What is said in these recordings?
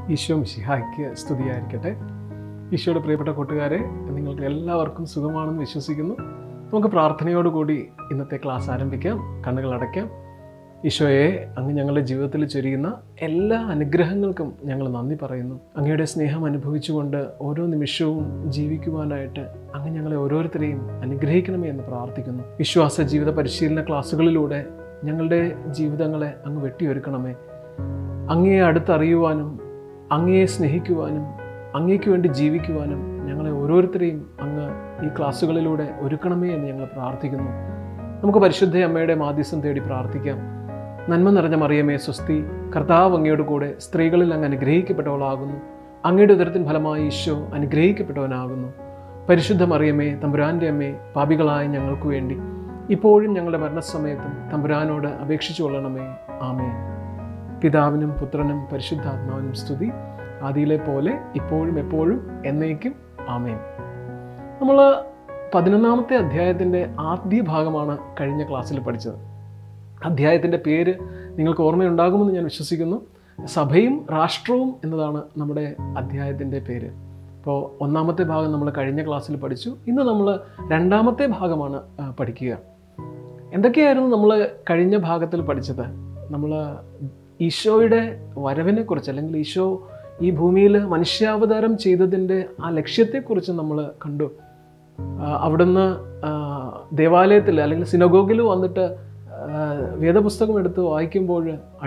ഈശോ മിശിഹായ്ക്ക് സ്തുതിയായിരിക്കട്ടെ. ഈശോയുടെ പ്രിയപ്പെട്ട കൂട്ടുകാരെ, നിങ്ങൾക്ക് എല്ലാവർക്കും സുഖമാണെന്ന് വിശ്വസിക്കുന്നു. നമുക്ക് പ്രാർത്ഥനയോടുകൂടി ഇന്നത്തെ ക്ലാസ് ആരംഭിക്കാം. കണ്ണുകൾ അടയ്ക്കാം. ഈശോയെ, അങ്ങ് ഞങ്ങളുടെ ജീവിതത്തിൽ ചൊരിയുന്ന എല്ലാ അനുഗ്രഹങ്ങൾക്കും ഞങ്ങൾ നന്ദി പറയുന്നു. അങ്ങയുടെ സ്നേഹം അനുഭവിച്ചുകൊണ്ട് ഓരോ നിമിഷവും ജീവിക്കുവാനായിട്ട് അങ്ങ് ഞങ്ങളെ ഓരോരുത്തരെയും അനുഗ്രഹിക്കണമേ എന്ന് പ്രാർത്ഥിക്കുന്നു. വിശ്വാസ ജീവിത പരിശീലന ക്ലാസ്സുകളിലൂടെ ഞങ്ങളുടെ ജീവിതങ്ങളെ അങ്ങ് വെട്ടിയൊരുക്കണമേ. അങ്ങയെ അടുത്തറിയുവാനും അങ്ങയെ സ്നേഹിക്കുവാനും അങ്ങേക്ക് വേണ്ടി ജീവിക്കുവാനും ഞങ്ങളെ ഓരോരുത്തരെയും അങ്ങ് ഈ ക്ലാസ്സുകളിലൂടെ ഒരുക്കണമേ എന്ന് ഞങ്ങൾ പ്രാർത്ഥിക്കുന്നു. നമുക്ക് പരിശുദ്ധ അമ്മയുടെ മാധ്യസ്ഥം തേടി പ്രാർത്ഥിക്കാം. നന്മ നിറഞ്ഞ മറിയമേ സ്വസ്തി, കർത്താവ് അങ്ങയുടെ കൂടെ സ്ത്രീകളിൽ അങ്ങ് അനുഗ്രഹിക്കപ്പെട്ടവളാകുന്നു. അങ്ങയുടെ ഉദരത്തിൻ ഫലമായി ഈശോ അനുഗ്രഹിക്കപ്പെട്ടവനാകുന്നു. പരിശുദ്ധ മറിയമേ, തമ്പുരാൻ്റെ അമ്മേ, പാപികളായ ഞങ്ങൾക്ക് വേണ്ടി ഇപ്പോഴും ഞങ്ങളുടെ മരണസമയത്തും തമ്പുരാനോട് അപേക്ഷിച്ചു കൊള്ളണമേ. ആമേൻ. പിതാവിനും പുത്രനും പരിശുദ്ധാത്മാവിനും സ്തുതി, ആദിയിലെ പോലെ ഇപ്പോഴും എപ്പോഴും എന്നേക്കും. ആമേൻ. നമ്മൾ 11-ാമത്തെ അധ്യായത്തിൻ്റെ ആദ്യ ഭാഗമാണ് കഴിഞ്ഞ ക്ലാസ്സിൽ പഠിച്ചത്. അധ്യായത്തിൻ്റെ പേര് നിങ്ങൾക്ക് ഓർമ്മയുണ്ടാകുമെന്ന് ഞാൻ വിശ്വസിക്കുന്നു. സഭയും രാഷ്ട്രവും എന്നതാണ് നമ്മുടെ അധ്യായത്തിൻ്റെ പേര്. അപ്പോൾ 1-ാമത്തെ ഭാഗം നമ്മൾ കഴിഞ്ഞ ക്ലാസ്സിൽ പഠിച്ചു. ഇന്ന് നമ്മൾ 2-ാമത്തെ ഭാഗമാണ് പഠിക്കുക. എന്തൊക്കെയായിരുന്നു നമ്മൾ കഴിഞ്ഞ ഭാഗത്തിൽ പഠിച്ചത്? നമ്മൾ ഈശോയുടെ വരവിനെക്കുറിച്ച്, അല്ലെങ്കിൽ ഈശോ ഈ ഭൂമിയിൽ മനുഷ്യാവതാരം ചെയ്തതിൻ്റെ ആ ലക്ഷ്യത്തെക്കുറിച്ച് നമ്മൾ കണ്ടു. അവിടുന്ന് ദേവാലയത്തിൽ അല്ലെങ്കിൽ സിനഗോഗിൽ വന്നിട്ട് വേദപുസ്തകം എടുത്ത് വായിക്കുമ്പോൾ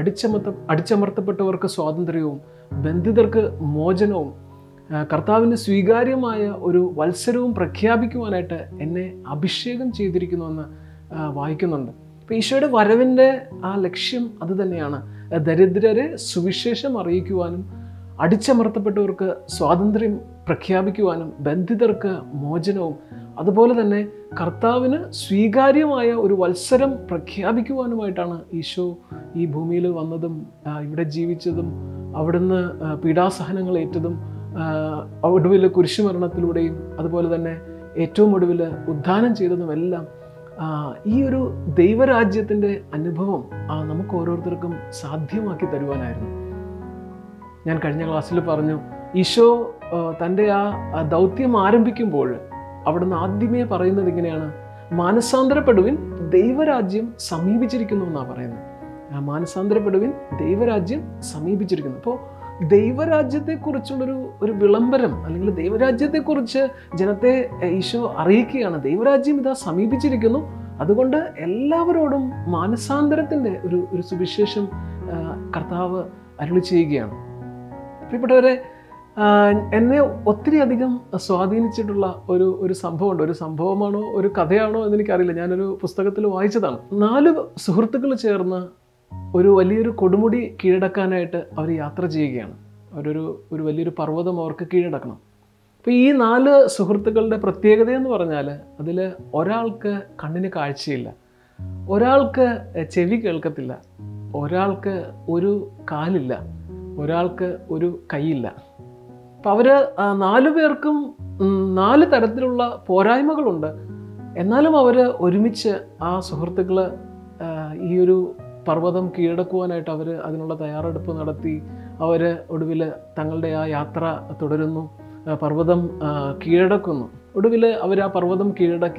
അടിച്ചമർത്തപ്പെട്ടവർക്ക് സ്വാതന്ത്ര്യവും ബന്ധിതർക്ക് മോചനവും കർത്താവിന് സ്വീകാര്യമായ ഒരു വത്സരവും പ്രഖ്യാപിക്കുവാനായിട്ട് എന്നെ അഭിഷേകം ചെയ്തിരിക്കുന്നുവെന്ന് വായിക്കുന്നുണ്ട്. അപ്പോൾ ഈശോയുടെ വരവിൻ്റെ ആ ലക്ഷ്യം അത് തന്നെയാണ്. ദരിദ്രരെ സുവിശേഷം അറിയിക്കുവാനും അടിച്ചമർത്തപ്പെട്ടവർക്ക് സ്വാതന്ത്ര്യം പ്രഖ്യാപിക്കുവാനും ബന്ധിതർക്ക് മോചനവും, അതുപോലെ തന്നെ കർത്താവിന് സ്വീകാര്യമായ ഒരു വത്സരം പ്രഖ്യാപിക്കുവാനുമായിട്ടാണ് ഈശോ ഈ ഭൂമിയിൽ വന്നതും ഇവിടെ ജീവിച്ചതും അവിടുന്ന് പീഡാസഹനങ്ങൾ ഏറ്റതും ഒടുവിൽ കുരിശുമരണത്തിലൂടെയും അതുപോലെ തന്നെ ഏറ്റവും ഒടുവിൽ ഉദ്ധാനം ചെയ്തതുമെല്ലാം ഈ ഒരു ദൈവരാജ്യത്തിൻ്റെ അനുഭവം നമുക്ക് ഓരോരുത്തർക്കും സാധ്യമാക്കി തരുവാനായിരുന്നു. ഞാൻ കഴിഞ്ഞ ക്ലാസ്സിൽ പറഞ്ഞു, ഈശോ തൻ്റെ ആ ദൗത്യം ആരംഭിക്കുമ്പോൾ അവിടുന്ന് ആദ്യമേ പറയുന്നത് ഇങ്ങനെയാണ്: മാനസാന്തരപ്പെടുവിൻ, ദൈവരാജ്യം സമീപിച്ചിരിക്കുന്നു എന്നാണ് പറയുന്നത്. മാനസാന്തരപ്പെടുവിൻ, ദൈവരാജ്യം സമീപിച്ചിരിക്കുന്നു. അപ്പോൾ ദൈവരാജ്യത്തെക്കുറിച്ചുള്ളൊരു വിളംബരം, അല്ലെങ്കിൽ ദൈവരാജ്യത്തെക്കുറിച്ച് ജനത്തെ ഈശോ അറിയിക്കുകയാണ്. ദൈവരാജ്യം ഇതാ സമീപിച്ചിരിക്കുന്നു, അതുകൊണ്ട് എല്ലാവരോടും മാനസാന്തരത്തിൻ്റെ ഒരു സുവിശേഷം കർത്താവ് അരുളി ചെയ്യുകയാണ്. പ്രിയപ്പെട്ടവരെ, എന്നെ ഒത്തിരി അധികം സ്വാധീനിച്ചിട്ടുള്ള ഒരു സംഭവമുണ്ട്. ഒരു സംഭവമാണോ ഒരു കഥയാണോ എന്നെനിക്കറിയില്ല. ഞാനൊരു പുസ്തകത്തിൽ വായിച്ചതാണ്. 4 സുഹൃത്തുക്കൾ ചേർന്ന് ഒരു വലിയൊരു കൊടുമുടി കീഴടക്കാനായിട്ട് അവർ യാത്ര ചെയ്യുകയാണ്. ഒരു വലിയൊരു പർവ്വതം അവർക്ക് കീഴടക്കണം. അപ്പോൾ ഈ 4 സുഹൃത്തുക്കളുടെ പ്രത്യേകത എന്ന് പറഞ്ഞാൽ, അതിൽ ഒരാൾക്ക് കണ്ണിന് കാഴ്ചയില്ല, ഒരാൾക്ക് ചെവി കേൾക്കത്തില്ല, ഒരാൾക്ക് ഒരു കാലില്ല, ഒരാൾക്ക് ഒരു കൈയില്ല. അപ്പോൾ അവർ 4 പേർക്കും 4 തരത്തിലുള്ള പോരായ്മകളുണ്ട്. എന്നാലും അവർ ഒരുമിച്ച് ആ സുഹൃത്തുക്കൾ ഈ ഒരു പർവ്വതം കീഴടക്കുവാനായിട്ട് അവർ അതിനുള്ള തയ്യാറെടുപ്പ് നടത്തി. അവർ ഒടുവിൽ തങ്ങളുടെ ആ യാത്ര തുടരുന്നു, പർവ്വതം കീഴടക്കുന്നു. ഒടുവിൽ അവർ ആ പർവ്വതം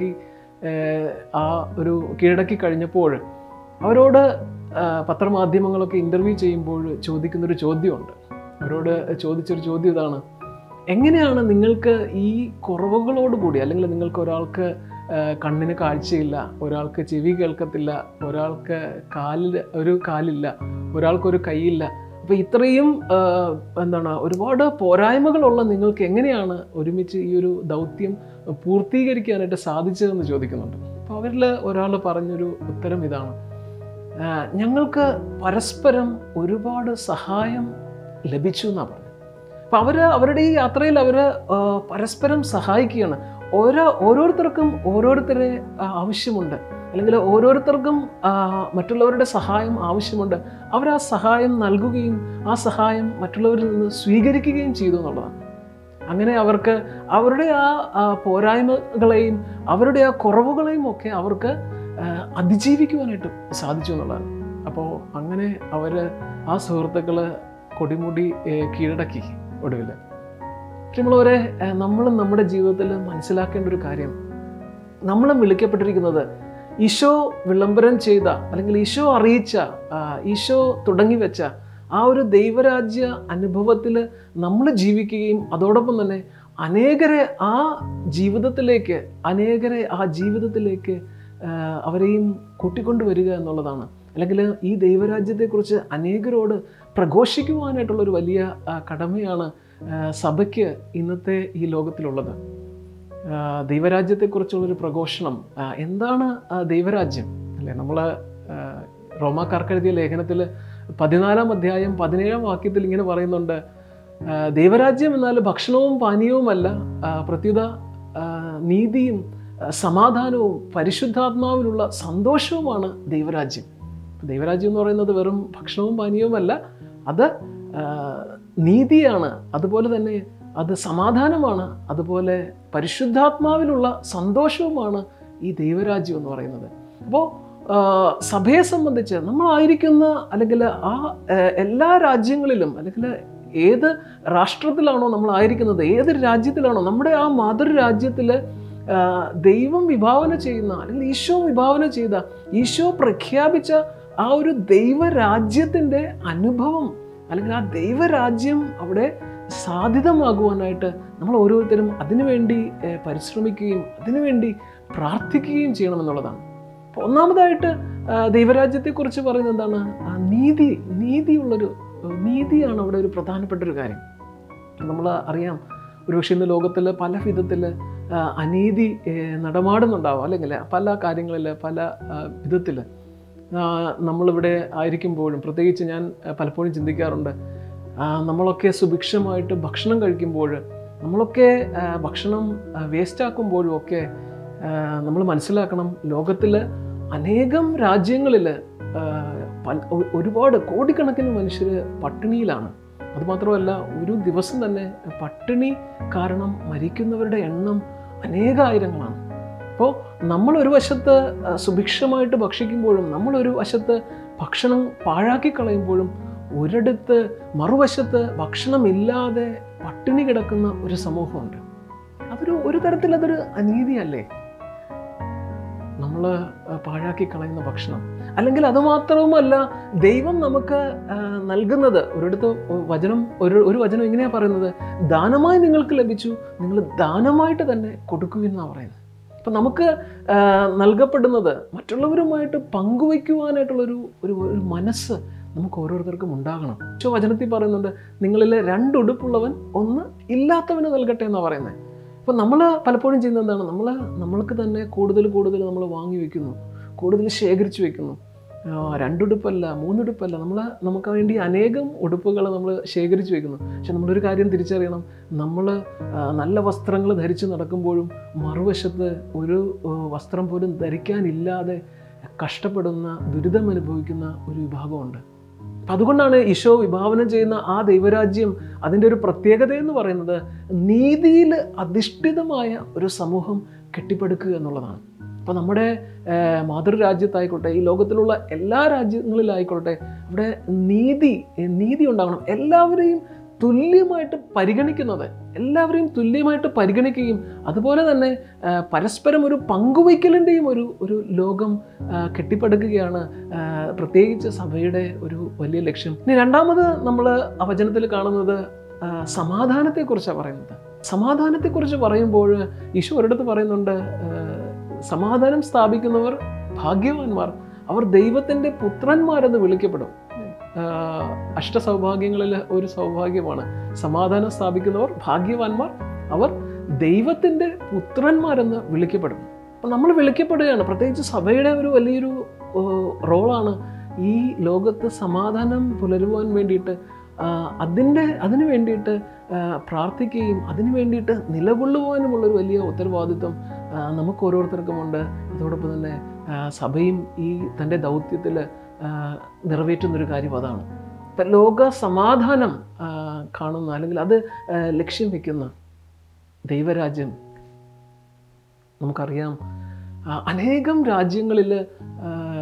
കീഴടക്കി കഴിഞ്ഞപ്പോൾ അവരോട് പത്രമാധ്യമങ്ങളൊക്കെ ഇൻ്റർവ്യൂ ചെയ്യുമ്പോൾ ചോദിക്കുന്നൊരു ചോദ്യമുണ്ട്. അവരോട് ചോദിച്ചൊരു ചോദ്യം ഇതാണ്: എങ്ങനെയാണ് നിങ്ങൾക്ക് ഈ കുറവുകളോടുകൂടി, അല്ലെങ്കിൽ നിങ്ങൾക്ക് ഒരാൾക്ക് കണ്ണിന് കാഴ്ചയില്ല, ഒരാൾക്ക് ചെവി കേൾക്കത്തില്ല, ഒരാൾക്ക് ഒരു കാലില്ല, ഒരാൾക്കൊരു കൈയില്ല, അപ്പോൾ ഇത്രയും ഒരുപാട് പോരായ്മകളുള്ള നിങ്ങൾക്ക് എങ്ങനെയാണ് ഒരുമിച്ച് ഈ ഒരു ദൗത്യം പൂർത്തീകരിക്കാനായിട്ട് സാധിച്ചതെന്ന് ചോദിക്കുന്നുണ്ട്. അപ്പോൾ അവരിൽ ഒരാൾ പറഞ്ഞൊരു ഉത്തരം ഇതാണ്: ഞങ്ങൾക്ക് പരസ്പരം ഒരുപാട് സഹായം ലഭിച്ചു എന്നാണ് പറഞ്ഞത്. അപ്പോൾ അവരുടെ ഈ യാത്രയിൽ അവർ പരസ്പരം സഹായിക്കുകയാണ്. ഓരോരുത്തർക്കും ഓരോരുത്തരെ ആവശ്യമുണ്ട്, അല്ലെങ്കിൽ ഓരോരുത്തർക്കും മറ്റുള്ളവരുടെ സഹായം ആവശ്യമുണ്ട്. അവർ ആ സഹായം നൽകുകയും ആ സഹായം മറ്റുള്ളവരിൽ നിന്ന് സ്വീകരിക്കുകയും ചെയ്തു എന്നുള്ളതാണ്. അങ്ങനെ അവർക്ക് അവരുടെ ആ പോരായ്മകളെയും അവരുടെ ആ കുറവുകളെയും ഒക്കെ അവർക്ക് അതിജീവിക്കുവാനായിട്ട് സാധിച്ചു എന്നുള്ളതാണ്. അപ്പോൾ അങ്ങനെ അവർ ആ സുഹൃത്തുക്കൾ കൊടിമുടി കീഴടക്കി ഒടുവിൽ. പ്രിയമുള്ളവരെ, നമ്മൾ നമ്മുടെ ജീവിതത്തിൽ മനസ്സിലാക്കേണ്ട ഒരു കാര്യം, നമ്മൾ വിളിക്കപ്പെട്ടിരിക്കുന്നത് ഈശോ വിളംബരം ചെയ്ത അല്ലെങ്കിൽ ഈശോ അറിയിച്ച, ഈശോ തുടങ്ങി വെച്ച ആ ഒരു ദൈവരാജ്യ അനുഭവത്തിൽ നമ്മൾ ജീവിക്കുകയും അതോടൊപ്പം തന്നെ അനേകരെ ആ ജീവിതത്തിലേക്ക് അവരെയും കൂട്ടിക്കൊണ്ടുവരിക എന്നുള്ളതാണ്. അല്ലെങ്കിൽ ഈ ദൈവരാജ്യത്തെക്കുറിച്ച് അനേകരോട് പ്രഘോഷിക്കുവാനായിട്ടുള്ളൊരു വലിയ കടമയാണ് സഭയ്ക്ക് ഇന്നത്തെ ഈ ലോകത്തിലുള്ളത്. ദൈവരാജ്യത്തെക്കുറിച്ചുള്ളൊരു പ്രഘോഷണം. എന്താണ് ദൈവരാജ്യം അല്ലേ? നമ്മൾ റോമാക്കാർക്ക് എഴുതിയ ലേഖനത്തിൽ 14-ാം അധ്യായം 17-ാം വാക്യത്തിൽ ഇങ്ങനെ പറയുന്നുണ്ട്, ദൈവരാജ്യം എന്നാൽ ഭക്ഷണവും പാനീയവുമല്ല, പ്രത്യുത നീതിയും സമാധാനവും പരിശുദ്ധാത്മാവിലുള്ള സന്തോഷവുമാണ് ദൈവരാജ്യം. ദൈവരാജ്യം എന്ന് പറയുന്നത് വെറും ഭക്ഷണവും പാനീയവുമല്ല, അത് നീതിയാണ്, അതുപോലെ തന്നെ അത് സമാധാനമാണ്, അതുപോലെ പരിശുദ്ധാത്മാവിലുള്ള സന്തോഷവുമാണ് ഈ ദൈവരാജ്യം എന്ന് പറയുന്നത്. അപ്പോൾ സഭയെ സംബന്ധിച്ച് നമ്മളായിരിക്കുന്ന അല്ലെങ്കിൽ ആ എല്ലാ രാജ്യങ്ങളിലും അല്ലെങ്കിൽ ഏത് രാഷ്ട്രത്തിലാണോ നമ്മളായിരിക്കുന്നത്, ഏത് രാജ്യത്തിലാണോ, നമ്മുടെ ആ മാതൃരാജ്യത്തിൽ ദൈവം വിഭാവന ചെയ്യുന്ന അല്ലെങ്കിൽ ഈശോ വിഭാവന ചെയ്ത, ഈശോ പ്രഖ്യാപിച്ച ആ ഒരു ദൈവരാജ്യത്തിൻ്റെ അനുഭവം അല്ലെങ്കിൽ ആ ദൈവരാജ്യം അവിടെ സാധ്യതമാകുവാനായിട്ട് നമ്മൾ ഓരോരുത്തരും അതിനുവേണ്ടി പരിശ്രമിക്കുകയും അതിനുവേണ്ടി പ്രാർത്ഥിക്കുകയും ചെയ്യണമെന്നുള്ളതാണ്. അപ്പോൾ ഒന്നാമതായിട്ട് ദൈവരാജ്യത്തെക്കുറിച്ച് പറയുന്നത് എന്താണ്? നീതിയാണ് അവിടെ ഒരു പ്രധാനപ്പെട്ടൊരു കാര്യം. നമ്മൾ അറിയാം, ഒരുപക്ഷെ ഇന്ന് ലോകത്തിൽ പല വിധത്തിൽ അനീതി നടമാടുന്നുണ്ടാവും, അല്ലെങ്കിൽ പല കാര്യങ്ങളിൽ പല വിധത്തിൽ നമ്മളിവിടെ ആയിരിക്കുമ്പോഴും, പ്രത്യേകിച്ച് ഞാൻ പലപ്പോഴും ചിന്തിക്കാറുണ്ട്, നമ്മളൊക്കെ സുഭിക്ഷമായിട്ട് ഭക്ഷണം കഴിക്കുമ്പോൾ, നമ്മളൊക്കെ ഭക്ഷണം വേസ്റ്റാക്കുമ്പോഴും ഒക്കെ നമ്മൾ മനസ്സിലാക്കണം, ലോകത്തിൽ അനേകം രാജ്യങ്ങളിൽ ഒരുപാട് കോടിക്കണക്കിന് മനുഷ്യർ പട്ടിണിയിലാണ്. അതുമാത്രമല്ല, ഒരു ദിവസം തന്നെ പട്ടിണി കാരണം മരിക്കുന്നവരുടെ എണ്ണം അനേകായിരങ്ങളാണ്. അപ്പോൾ നമ്മളൊരു വശത്ത് സുഭിക്ഷമായിട്ട് ഭക്ഷിക്കുമ്പോഴും, നമ്മളൊരു വശത്ത് ഭക്ഷണം പാഴാക്കി കളയുമ്പോഴും, ഒരിടത്ത് മറുവശത്ത് ഭക്ഷണമില്ലാതെ പട്ടിണി കിടക്കുന്ന ഒരു സമൂഹമുണ്ട്. ഒരു തരത്തിൽ അതൊരു അനീതിയല്ലേ? നമ്മൾ പാഴാക്കി കളയുന്ന ഭക്ഷണം. അല്ലെങ്കിൽ അതുമാത്രവുമല്ല, ദൈവം നമുക്ക് നൽകുന്നത് ഒരിടത്ത് ഒരു വചനം ഇങ്ങനെയാണ് പറയുന്നത്, ദാനമായി നിങ്ങൾക്ക് ലഭിച്ചു, നിങ്ങൾ ദാനമായിട്ട് തന്നെ കൊടുക്കുമെന്നാണ് പറയുന്നത്. അപ്പം നമുക്ക് നൽകപ്പെടുന്നത് മറ്റുള്ളവരുമായിട്ട് പങ്കുവയ്ക്കുവാനായിട്ടുള്ളൊരു ഒരു മനസ്സ് നമുക്ക് ഓരോരുത്തർക്കും ഉണ്ടാകണം. വചനത്തിൽ പറയുന്നുണ്ട്, നിങ്ങളിൽ 2 ഉടുപ്പുള്ളവൻ 1 ഇല്ലാത്തവന് നൽകട്ടെ എന്നാണ് പറയുന്നത്. അപ്പോൾ നമ്മൾ പലപ്പോഴും ചെയ്യുന്നത് എന്താണ്? നമ്മൾക്ക് തന്നെ കൂടുതൽ നമ്മൾ വാങ്ങി വയ്ക്കുന്നു, കൂടുതൽ ശേഖരിച്ച് വയ്ക്കുന്നു. 2 ഉടുപ്പല്ല, 3 ഉടുപ്പല്ല, നമുക്ക് വേണ്ടി അനേകം ഉടുപ്പുകൾ നമ്മൾ ശേഖരിച്ച് വയ്ക്കുന്നു. പക്ഷെ നമ്മളൊരു കാര്യം തിരിച്ചറിയണം, നമ്മൾ നല്ല വസ്ത്രങ്ങൾ ധരിച്ച് നടക്കുമ്പോഴും മറുവശത്ത് ഒരു വസ്ത്രം പോലും ധരിക്കാനില്ലാതെ കഷ്ടപ്പെടുന്ന, ദുരിതം അനുഭവിക്കുന്ന ഒരു വിഭാഗമുണ്ട്. അപ്പം അതുകൊണ്ടാണ് ഈശോ വിഭാവനം ചെയ്യുന്ന ആ ദൈവരാജ്യം, അതിൻ്റെ ഒരു പ്രത്യേകത എന്ന് പറയുന്നത് നീതിയിൽ അധിഷ്ഠിതമായ ഒരു സമൂഹം കെട്ടിപ്പടുക്കുക എന്നുള്ളതാണ്. അപ്പോൾ നമ്മുടെ മാതൃരാജ്യത്തായിക്കോട്ടെ, ഈ ലോകത്തിലുള്ള എല്ലാ രാജ്യങ്ങളിലായിക്കോട്ടെ, അവിടെ നീതി ഉണ്ടാകണം. എല്ലാവരെയും തുല്യമായിട്ട് പരിഗണിക്കുകയും അതുപോലെ തന്നെ പരസ്പരം ഒരു പങ്കുവയ്ക്കലിൻ്റെയും ഒരു ലോകം കെട്ടിപ്പടുക്കുകയാണ് പ്രത്യേകിച്ച് സഭയുടെ ഒരു വലിയ ലക്ഷ്യം. ഇനി രണ്ടാമത് നമ്മൾ ആ വചനത്തിൽ കാണുന്നത് സമാധാനത്തെക്കുറിച്ചാണ് പറയുന്നത്. സമാധാനത്തെക്കുറിച്ച് പറയുമ്പോൾ ഈശോ ഒരിടത്ത് പറയുന്നുണ്ട്, സമാധാനം സ്ഥാപിക്കുന്നവർ ഭാഗ്യവാന്മാർ, അവർ ദൈവത്തിൻ്റെ പുത്രന്മാരെന്ന് വിളിക്കപ്പെടും. അഷ്ടസൗഭാഗ്യങ്ങളിൽ ഒരു സൗഭാഗ്യമാണ് സമാധാനം സ്ഥാപിക്കുന്നവർ ഭാഗ്യവാന്മാർ, അവർ ദൈവത്തിൻ്റെ പുത്രന്മാരെന്ന് വിളിക്കപ്പെടും. അപ്പം നമ്മൾ വിളിക്കപ്പെടുകയാണ്. പ്രത്യേകിച്ച് സഭയുടെ ഒരു വലിയൊരു റോളാണ് ഈ ലോകത്ത് സമാധാനം പുലരുവാൻ വേണ്ടിയിട്ട്, അതിനു വേണ്ടിയിട്ട് പ്രാർത്ഥിക്കുകയും അതിനു വേണ്ടിയിട്ട് നിലകൊള്ളുവാനുമുള്ളൊരു വലിയ ഉത്തരവാദിത്വം നമുക്ക് ഓരോരുത്തർക്കുമുണ്ട്. അതോടൊപ്പം തന്നെ സഭയും ഈ തൻ്റെ ദൗത്യത്തിൽ നിറവേറ്റുന്നൊരു കാര്യം അതാണ്. ഇപ്പം ലോക സമാധാനം കാണുന്ന അല്ലെങ്കിൽ അത് ലക്ഷ്യം വയ്ക്കുന്ന ദൈവരാജ്യം നമുക്കറിയാം. അനേകം രാജ്യങ്ങളിൽ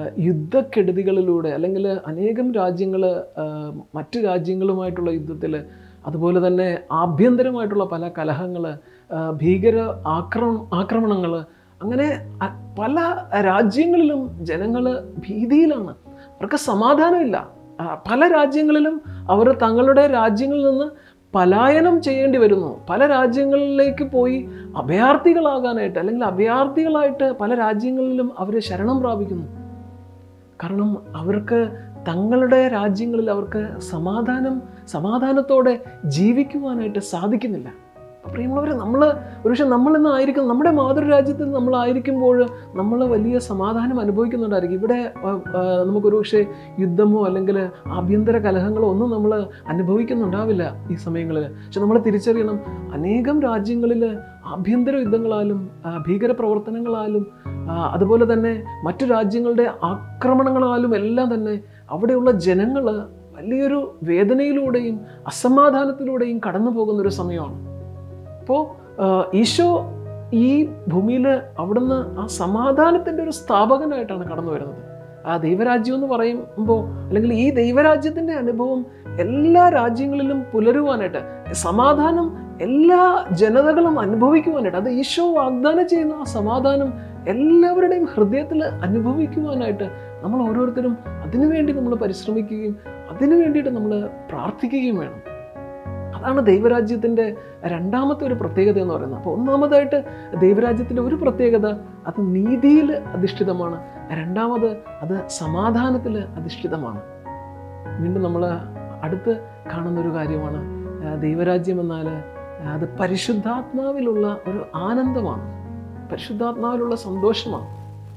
യുദ്ധക്കെടുതികളിലൂടെ അല്ലെങ്കിൽ അനേകം രാജ്യങ്ങൾ മറ്റ് രാജ്യങ്ങളുമായിട്ടുള്ള യുദ്ധത്തിൽ, അതുപോലെ തന്നെ ആഭ്യന്തരമായിട്ടുള്ള പല കലഹങ്ങൾ, ഭീകര ആക്രമണങ്ങൾ, അങ്ങനെ പല രാജ്യങ്ങളിലും ജനങ്ങൾ ഭീതിയിലാണ്. അവർക്ക് സമാധാനമില്ല. പല രാജ്യങ്ങളിലും അവർ തങ്ങളുടെ രാജ്യങ്ങളിൽ നിന്ന് പലായനം ചെയ്യേണ്ടി വരുന്നു. പല രാജ്യങ്ങളിലേക്ക് പോയി അഭയാർത്ഥികളാകാനായിട്ട് അല്ലെങ്കിൽ അഭയാർത്ഥികളായിട്ട് പല രാജ്യങ്ങളിലും അവർ ശരണം പ്രാപിക്കുന്നു. കാരണം അവർക്ക് തങ്ങളുടെ രാജ്യങ്ങളിൽ അവർക്ക് സമാധാനത്തോടെ ജീവിക്കുവാനായിട്ട് സാധിക്കുന്നില്ല. പ്രിയമുള്ളവരെ, ഒരുപക്ഷെ നമ്മളിന്ന് ആയിരിക്കും, നമ്മുടെ മാതൃരാജ്യത്തിൽ നമ്മളായിരിക്കുമ്പോൾ നമ്മൾ വലിയ സമാധാനം അനുഭവിക്കുന്നുണ്ടായിരിക്കും. ഇവിടെ നമുക്കൊരു പക്ഷേ യുദ്ധമോ അല്ലെങ്കിൽ ആഭ്യന്തര കലഹങ്ങളോ ഒന്നും നമ്മൾ അനുഭവിക്കുന്നുണ്ടാവില്ല ഈ സമയങ്ങളിൽ. പക്ഷെ നമ്മൾ തിരിച്ചറിയണം, അനേകം രാജ്യങ്ങളിൽ ആഭ്യന്തര യുദ്ധങ്ങളാലും ഭീകര പ്രവർത്തനങ്ങളാലും അതുപോലെ തന്നെ മറ്റു രാജ്യങ്ങളുടെ ആക്രമണങ്ങളാലും എല്ലാം തന്നെ അവിടെയുള്ള ജനങ്ങൾ വലിയൊരു വേദനയിലൂടെയും അസമാധാനത്തിലൂടെയും കടന്നു പോകുന്നൊരു സമയമാണ്. അപ്പോൾ ഈശോ ഈ ഭൂമിയിൽ അവിടുന്ന് ആ സമാധാനത്തിൻ്റെ ഒരു സ്ഥാപകനായിട്ടാണ് കടന്നു വരുന്നത്. ആ ദൈവരാജ്യം എന്ന് പറയുമ്പോൾ, അല്ലെങ്കിൽ ഈ ദൈവരാജ്യത്തിൻ്റെ അനുഭവം എല്ലാ രാജ്യങ്ങളിലും പുലരുവാനായിട്ട്, സമാധാനം എല്ലാ ജനതകളും അനുഭവിക്കുവാനായിട്ട്, അത് ഈശോ വാഗ്ദാനം ചെയ്യുന്ന ആ സമാധാനം എല്ലാവരുടെയും ഹൃദയത്തിൽ അനുഭവിക്കുവാനായിട്ട് നമ്മൾ ഓരോരുത്തരും അതിനുവേണ്ടി നമ്മൾ പരിശ്രമിക്കുകയും അതിനു വേണ്ടിയിട്ട് നമ്മൾ പ്രാർത്ഥിക്കുകയും വേണം. അതാണ് ദൈവരാജ്യത്തിൻ്റെ രണ്ടാമത്തെ ഒരു പ്രത്യേകത എന്ന് പറയുന്നത്. അപ്പോൾ ഒന്നാമതായിട്ട് ദൈവരാജ്യത്തിൻ്റെ ഒരു പ്രത്യേകത അത് നീതിയിൽ അധിഷ്ഠിതമാണ്. രണ്ടാമത് അത് സമാധാനത്തിൽ അധിഷ്ഠിതമാണ്. വീണ്ടും നമ്മൾ അടുത്ത് കാണുന്നൊരു കാര്യമാണ്, ദൈവരാജ്യം എന്നാൽ അത് പരിശുദ്ധാത്മാവിലുള്ള ഒരു ആനന്ദമാണ്, പരിശുദ്ധാത്മാവിലുള്ള സന്തോഷമാണ്.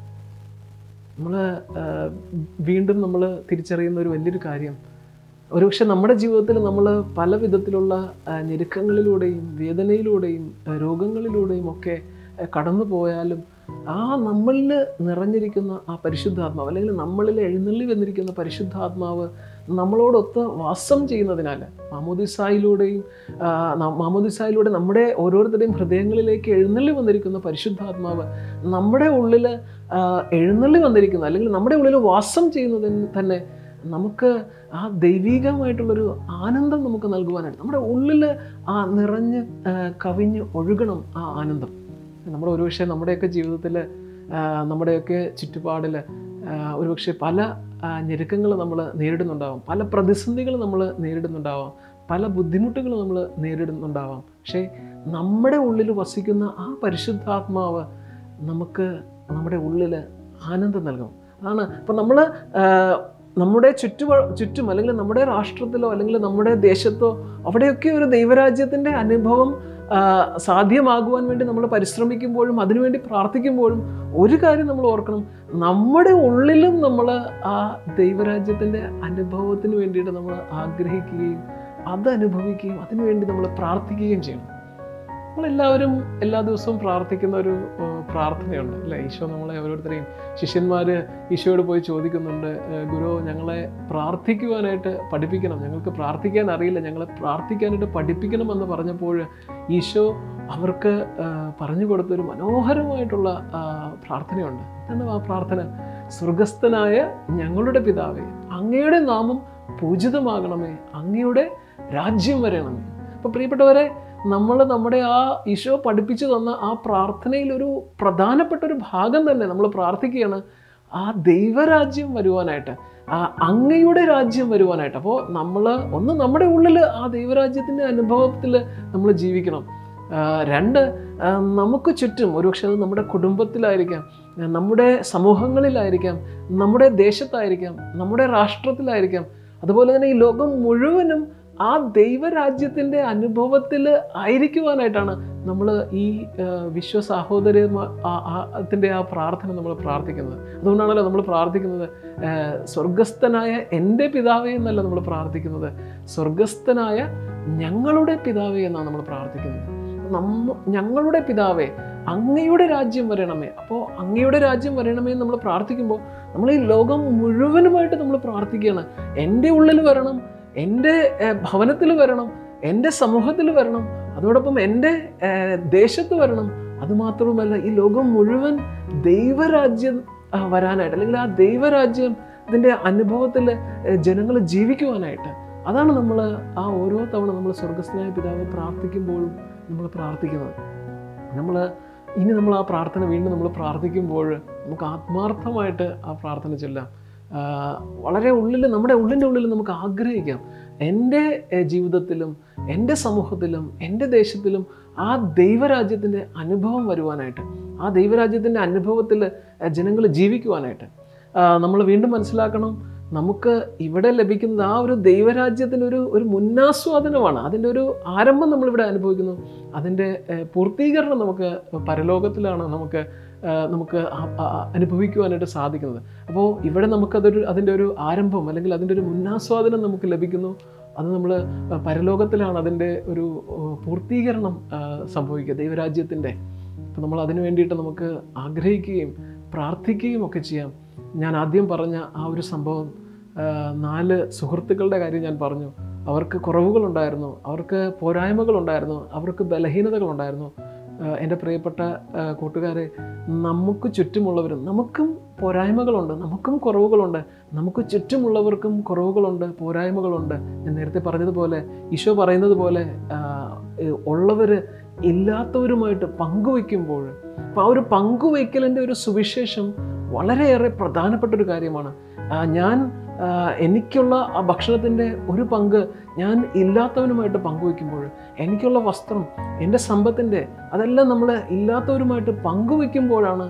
വീണ്ടും നമ്മൾ തിരിച്ചറിയുന്ന ഒരു വലിയൊരു കാര്യം, ഒരുപക്ഷെ നമ്മുടെ ജീവിതത്തിൽ നമ്മൾ പല വിധത്തിലുള്ള ഞെരുക്കങ്ങളിലൂടെയും വേദനയിലൂടെയും രോഗങ്ങളിലൂടെയും ഒക്കെ കടന്നു പോയാലും നമ്മളിൽ നിറഞ്ഞിരിക്കുന്ന ആ പരിശുദ്ധാത്മാവ്, അല്ലെങ്കിൽ നമ്മളിൽ എഴുന്നള്ളി വന്നിരിക്കുന്ന പരിശുദ്ധാത്മാവ് നമ്മളോടൊത്ത് വാസം ചെയ്യുന്നതിനാൽ മാമോദിസായിലൂടെ നമ്മുടെ ഓരോരുത്തരുടെയും ഹൃദയങ്ങളിലേക്ക് എഴുന്നള്ളി വന്നിരിക്കുന്ന പരിശുദ്ധാത്മാവ് നമ്മുടെ ഉള്ളിൽ എഴുന്നള്ളി വന്നിരിക്കുന്ന, അല്ലെങ്കിൽ നമ്മുടെ ഉള്ളിൽ വാസം ചെയ്യുന്നതിന് തന്നെ നമുക്ക് ആ ദൈവികമായിട്ടുള്ളൊരു ആനന്ദം നമുക്ക് നൽകുവാനായിട്ട് നമ്മുടെ ഉള്ളിൽ നിറഞ്ഞ് കവിഞ്ഞ് ഒഴുകണം ആ ആനന്ദം. നമ്മുടെ ഒരുപക്ഷെ നമ്മുടെയൊക്കെ ജീവിതത്തിൽ, നമ്മുടെയൊക്കെ ചുറ്റുപാടിൽ ഒരുപക്ഷെ പല ഞെരുക്കങ്ങൾ നമ്മൾ നേരിടുന്നുണ്ടാവാം, പല പ്രതിസന്ധികൾ നമ്മൾ നേരിടുന്നുണ്ടാവാം, പല ബുദ്ധിമുട്ടുകൾ നമ്മൾ നേരിടുന്നുണ്ടാവാം. പക്ഷേ നമ്മുടെ ഉള്ളിൽ വസിക്കുന്ന ആ പരിശുദ്ധാത്മാവ് നമുക്ക് നമ്മുടെ ഉള്ളിൽ ആനന്ദം നൽകും. അതാണ് ഇപ്പോൾ നമ്മൾ നമ്മുടെ ചുറ്റും അല്ലെങ്കിൽ നമ്മുടെ രാഷ്ട്രത്തിലോ അല്ലെങ്കിൽ നമ്മുടെ ദേശത്തോ അവിടെയൊക്കെ ഒരു ദൈവരാജ്യത്തിൻ്റെ അനുഭവം സാധ്യമാകുവാൻ വേണ്ടി നമ്മൾ പരിശ്രമിക്കുമ്പോഴും അതിനുവേണ്ടി പ്രാർത്ഥിക്കുമ്പോഴും ഒരു കാര്യം നമ്മൾ ഓർക്കണം, നമ്മുടെ ഉള്ളിലും നമ്മൾ ആ ദൈവരാജ്യത്തിൻ്റെ അനുഭവത്തിന് വേണ്ടിയിട്ട് നമ്മൾ ആഗ്രഹിക്കുകയും അത് അനുഭവിക്കുകയും അതിനുവേണ്ടി നമ്മൾ പ്രാർത്ഥിക്കുകയും ചെയ്യണം. നമ്മളെല്ലാവരും എല്ലാ ദിവസവും പ്രാർത്ഥിക്കുന്ന ഒരു പ്രാർത്ഥനയുണ്ട് അല്ലേ? ഈശോ നമ്മളെ ഓരോരുത്തരെയും, ശിഷ്യന്മാർ ഈശോയോട് പോയി ചോദിക്കുന്നുണ്ട്, ഗുരു ഞങ്ങളെ പ്രാർത്ഥിക്കുവാനായിട്ട് പഠിപ്പിക്കണം, ഞങ്ങൾക്ക് പ്രാർത്ഥിക്കാൻ അറിയില്ല, ഞങ്ങളെ പ്രാർത്ഥിക്കാനായിട്ട് പഠിപ്പിക്കണമെന്ന് പറഞ്ഞപ്പോൾ ഈശോ അവർക്ക് പറഞ്ഞു കൊടുത്തൊരു മനോഹരമായിട്ടുള്ള പ്രാർത്ഥനയുണ്ട്. എന്താ ആ പ്രാർത്ഥന? സ്വർഗസ്ഥനായ ഞങ്ങളുടെ പിതാവേ, അങ്ങയുടെ നാമം പൂജിതമാകണമേ, അങ്ങയുടെ രാജ്യം വരണമേ. അപ്പോൾ പ്രിയപ്പെട്ടവരെ, നമ്മുടെ ആ ഈശോ പഠിപ്പിച്ചു തന്ന ആ പ്രാർത്ഥനയിൽ ഒരു പ്രധാനപ്പെട്ട ഒരു ഭാഗം തന്നെ നമ്മൾ പ്രാർത്ഥിക്കുകയാണ്, ആ ദൈവരാജ്യം വരുവാനായിട്ട്, ആ അങ്ങയുടെ രാജ്യം വരുവാനായിട്ട്. അപ്പോൾ നമ്മുടെ ഉള്ളിൽ ആ ദൈവരാജ്യത്തിൻ്റെ അനുഭവത്തിൽ നമ്മൾ ജീവിക്കണം. രണ്ട്, നമുക്ക് ചുറ്റും, ഒരുപക്ഷെ അത് നമ്മുടെ കുടുംബത്തിലായിരിക്കാം, നമ്മുടെ സമൂഹങ്ങളിലായിരിക്കാം, നമ്മുടെ ദേശത്തായിരിക്കാം, നമ്മുടെ രാഷ്ട്രത്തിലായിരിക്കാം, അതുപോലെ തന്നെ ഈ ലോകം മുഴുവനും ആ ദൈവരാജ്യത്തിൻ്റെ അനുഭവത്തിൽ ആയിരിക്കുവാനായിട്ടാണ് നമ്മൾ ഈ വിശ്വസഹോദരത്തിൻ്റെ ആ പ്രാർത്ഥന നമ്മൾ പ്രാർത്ഥിക്കുന്നത്. അതുകൊണ്ടാണല്ലോ നമ്മൾ പ്രാർത്ഥിക്കുന്നത്, സ്വർഗസ്ഥനായ എൻ്റെ പിതാവേ എന്നല്ല നമ്മൾ പ്രാർത്ഥിക്കുന്നത്, സ്വർഗസ്ഥനായ ഞങ്ങളുടെ പിതാവേ എന്നാണ് നമ്മൾ പ്രാർത്ഥിക്കുന്നത്. ഞങ്ങളുടെ പിതാവേ, അങ്ങയുടെ രാജ്യം വരണമേ. അപ്പോൾ അങ്ങയുടെ രാജ്യം വരണമേ എന്ന് നമ്മൾ പ്രാർത്ഥിക്കുമ്പോൾ നമ്മൾ ഈ ലോകം മുഴുവനുമായിട്ട് നമ്മൾ പ്രാർത്ഥിക്കുകയാണ്. എൻ്റെ ഉള്ളിൽ വരണം, എൻ്റെ ഭവനത്തിൽ വരണം, എൻ്റെ സമൂഹത്തിൽ വരണം, അതോടൊപ്പം എൻ്റെ ദേശത്ത് വരണം. അതുമാത്രവുമല്ല, ഈ ലോകം മുഴുവൻ ദൈവരാജ്യം വരാനായിട്ട്, അല്ലെങ്കിൽ ആ ദൈവരാജ്യത്തിൻ്റെ അനുഭവത്തിൽ ജനങ്ങൾ ജീവിക്കുവാനായിട്ട്. അതാണ് നമ്മൾ ആ ഓരോ തവണ നമ്മൾ സ്വർഗസ്ഥനായ പിതാവ് പ്രാർത്ഥിക്കുമ്പോഴും നമ്മൾ പ്രാർത്ഥിക്കുന്നത്. നമ്മൾ ആ പ്രാർത്ഥന വീണ്ടും നമ്മൾ പ്രാർത്ഥിക്കുമ്പോൾ നമുക്ക് ആത്മാർത്ഥമായിട്ട് ആ പ്രാർത്ഥന ചൊല്ലാം. വളരെ നമ്മുടെ ഉള്ളിൻ്റെ ഉള്ളിൽ നമുക്ക് ആഗ്രഹിക്കാം, എൻ്റെ ജീവിതത്തിലും എൻ്റെ സമൂഹത്തിലും എൻ്റെ ദേശത്തിലും ആ ദൈവരാജ്യത്തിൻ്റെ അനുഭവം വരുവാനായിട്ട്, ആ ദൈവരാജ്യത്തിൻ്റെ അനുഭവത്തിൽ ജനങ്ങൾ ജീവിക്കുവാനായിട്ട്. നമ്മൾ വീണ്ടും മനസ്സിലാക്കണം, നമുക്ക് ഇവിടെ ലഭിക്കുന്നത് ആ ഒരു ദൈവരാജ്യത്തിൻ്റെ ഒരു മുന്നാസ്വാദനമാണ്. അതിൻ്റെ ഒരു ആരംഭം നമ്മളിവിടെ അനുഭവിക്കുന്നു. അതിൻ്റെ പൂർത്തീകരണം നമുക്ക് പരലോകത്തിലാണ് നമുക്ക് അനുഭവിക്കുവാനായിട്ട് സാധിക്കുന്നത്. അപ്പോൾ ഇവിടെ അതിൻ്റെ ഒരു ആരംഭം, അല്ലെങ്കിൽ അതിൻ്റെ ഒരു മുന്നാസ്വാദനം നമുക്ക് ലഭിക്കുന്നു. അത് നമ്മൾ പരലോകത്തിലാണ് അതിൻ്റെ ഒരു പൂർത്തീകരണം സംഭവിക്കുക, ദൈവരാജ്യത്തിൻ്റെ. അപ്പോൾ നമ്മൾ അതിനു വേണ്ടിയിട്ട് നമുക്ക് ആഗ്രഹിക്കുകയും പ്രാർത്ഥിക്കുകയും ഒക്കെ ചെയ്യാം. ഞാൻ ആദ്യം പറഞ്ഞ ആ ഒരു സംഭവം, 4 സുഹൃത്തുക്കളുടെ കാര്യം ഞാൻ പറഞ്ഞു. അവർക്ക് കുറവുകളുണ്ടായിരുന്നു, അവർക്ക് പോരായ്മകളുണ്ടായിരുന്നു, അവർക്ക് ബലഹീനതകളുണ്ടായിരുന്നു. എൻ്റെ പ്രിയപ്പെട്ട കൂട്ടുകാരെ, നമുക്ക് ചുറ്റുമുള്ളവരും, നമുക്കും പോരായ്മകളുണ്ട്, നമുക്കും കുറവുകളുണ്ട്. നമുക്ക് ചുറ്റുമുള്ളവർക്കും കുറവുകളുണ്ട്, പോരായ്മകളുണ്ട്. ഞാൻ നേരത്തെ പറഞ്ഞതുപോലെ, ഈശോ പറയുന്നത് പോലെ, ഉള്ളവർ ഇല്ലാത്തവരുമായിട്ട് പങ്കുവയ്ക്കുമ്പോൾ, അപ്പോൾ ആ ഒരു പങ്കുവയ്ക്കലിൻ്റെ ഒരു സുവിശേഷം വളരെയേറെ പ്രധാനപ്പെട്ടൊരു കാര്യമാണ്. എനിക്കുള്ള ആ ഭക്ഷണത്തിൻ്റെ ഒരു പങ്ക് ഞാൻ ഇല്ലാത്തവനുമായിട്ട് പങ്കുവയ്ക്കുമ്പോൾ, എനിക്കുള്ള വസ്ത്രം, എൻ്റെ സമ്പത്തിൻ്റെ, അതെല്ലാം നമ്മൾ ഇല്ലാത്തവരുമായിട്ട് പങ്കുവയ്ക്കുമ്പോഴാണ്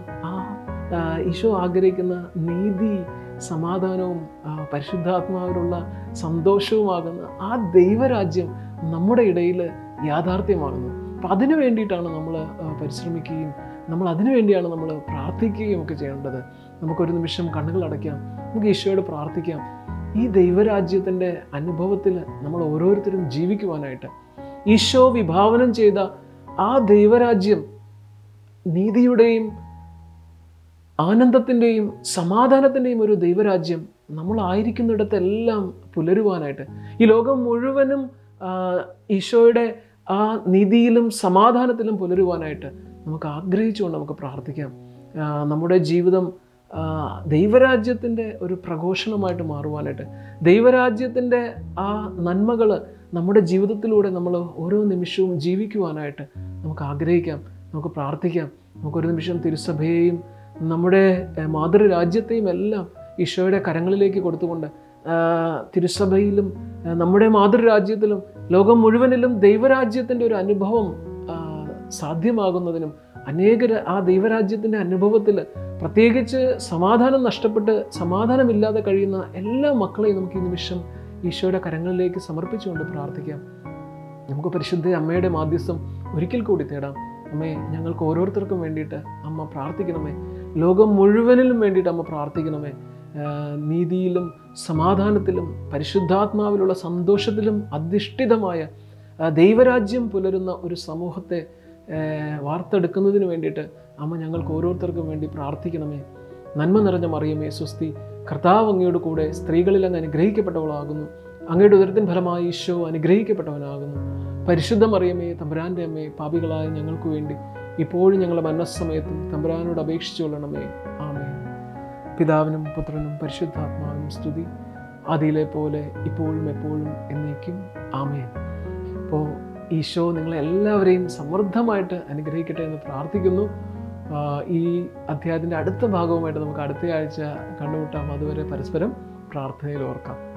ഈശോ ആഗ്രഹിക്കുന്ന നീതി, സമാധാനവും പരിശുദ്ധാത്മാവിലുള്ള സന്തോഷവുമാകുന്ന ആ ദൈവരാജ്യം നമ്മുടെ ഇടയിൽ യാഥാർത്ഥ്യമാകുന്നു. അപ്പം അതിനു വേണ്ടിയിട്ടാണ് നമ്മൾ പരിശ്രമിക്കുകയും അതിനു വേണ്ടിയാണ് നമ്മൾ പ്രാർത്ഥിക്കുകയും ഒക്കെ ചെയ്യേണ്ടത്. നമുക്കൊരു നിമിഷം കണ്ണുകൾ അടയ്ക്കാം, നമുക്ക് ഈശോയോട് പ്രാർത്ഥിക്കാം. ഈ ദൈവരാജ്യത്തിൻ്റെ അനുഭവത്തിൽ നമ്മൾ ഓരോരുത്തരും ജീവിക്കുവാനായിട്ട്, ഈശോ വിഭാവനം ചെയ്ത ആ ദൈവരാജ്യം നീതിയുടെയും ആനന്ദത്തിൻ്റെയും സമാധാനത്തിൻ്റെയും ഒരു ദൈവരാജ്യം നമ്മളായിരിക്കുന്നിടത്തെല്ലാം പുലരുവാനായിട്ട്, ഈ ലോകം മുഴുവനും ഈശോയുടെ ആ നീതിയിലും സമാധാനത്തിലും പുലരുവാനായിട്ട് നമുക്ക് ആഗ്രഹിച്ചുകൊണ്ട് നമുക്ക് പ്രാർത്ഥിക്കാം. നമ്മുടെ ജീവിതം ദൈവരാജ്യത്തിൻ്റെ ഒരു പ്രഘോഷണമായിട്ട് മാറുവാനായിട്ട്, ദൈവരാജ്യത്തിൻ്റെ ആ നന്മകൾ നമ്മുടെ ജീവിതത്തിലൂടെ നമ്മൾ ഓരോ നിമിഷവും ജീവിക്കുവാനായിട്ട് നമുക്ക് ആഗ്രഹിക്കാം, നമുക്ക് പ്രാർത്ഥിക്കാം. നമുക്കൊരു നിമിഷം തിരുസഭയെയും നമ്മുടെ മാതൃരാജ്യത്തെയും എല്ലാം ഈശോയുടെ കരങ്ങളിലേക്ക് കൊടുത്തുകൊണ്ട്, തിരുസഭയിലും നമ്മുടെ മാതൃരാജ്യത്തിലും ലോകം മുഴുവനിലും ദൈവരാജ്യത്തിൻ്റെ ഒരു അനുഭവം സാധ്യമാകുന്നതിനും, അനേകർ ആ ദൈവരാജ്യത്തിൻ്റെ അനുഭവത്തിൽ, പ്രത്യേകിച്ച് സമാധാനം നഷ്ടപ്പെട്ട് സമാധാനമില്ലാതെ കഴിയുന്ന എല്ലാ മക്കളെയും നമുക്ക് ഈ നിമിഷം ഈശോയുടെ കരങ്ങളിലേക്ക് സമർപ്പിച്ചുകൊണ്ട് പ്രാർത്ഥിക്കാം. നമുക്ക് പരിശുദ്ധ അമ്മയുടെ മാധ്യസ്ഥം ഒരിക്കൽ കൂടി തേടാം. അമ്മേ, ഞങ്ങൾക്ക് ഓരോരുത്തർക്കും വേണ്ടിയിട്ട് അമ്മ പ്രാർത്ഥിക്കണമേ. ലോകം മുഴുവനിലും വേണ്ടിയിട്ട് അമ്മ പ്രാർത്ഥിക്കണമേ. നീതിയിലും സമാധാനത്തിലും പരിശുദ്ധാത്മാവിലുള്ള സന്തോഷത്തിലും അധിഷ്ഠിതമായ ദൈവരാജ്യം പുലരുന്ന ഒരു സമൂഹത്തെ വാർത്തെടുക്കുന്നതിന് വേണ്ടിയിട്ട് അമ്മ ഞങ്ങൾക്ക് ഓരോരുത്തർക്കും വേണ്ടി പ്രാർത്ഥിക്കണമേ. നന്മ നിറഞ്ഞ മറിയമേ സ്വസ്തി, കർത്താവ് അങ്ങയുടെ കൂടെ സ്ത്രീകളിൽ അങ്ങ് അനുഗ്രഹിക്കപ്പെട്ടവളാകുന്നു. അങ്ങയുടെ ഉദരത്തിൻ ഫലമായി ഈശോ അനുഗ്രഹിക്കപ്പെട്ടവനാകുന്നു. പരിശുദ്ധ മറിയമേ, തമ്പുരാൻ്റെ അമ്മേ, പാപികളായ ഞങ്ങൾക്ക് വേണ്ടി ഇപ്പോഴും ഞങ്ങളുടെ മരണസമയത്തും തമ്പുരാനോട് അപേക്ഷിച്ചു കൊള്ളണമേ. ആമേൻ. പിതാവിനും പുത്രനും പരിശുദ്ധാത്മാവിനും സ്തുതി, ആദിയിലെ പോലെ ഇപ്പോഴും എപ്പോഴും എന്നേക്കും. ആമേൻ. അപ്പോൾ ഈശോ നിങ്ങളെല്ലാവരെയും സമൃദ്ധമായിട്ട് അനുഗ്രഹിക്കട്ടെ എന്ന് പ്രാർത്ഥിക്കുന്നു. ഈ അധ്യായത്തിൻ്റെ അടുത്ത ഭാഗവുമായിട്ട് നമുക്ക് അടുത്ത ആഴ്ച കണ്ടുമുട്ടാം. അതുവരെ പരസ്പരം പ്രാർത്ഥനയിൽ ഓർക്കാം.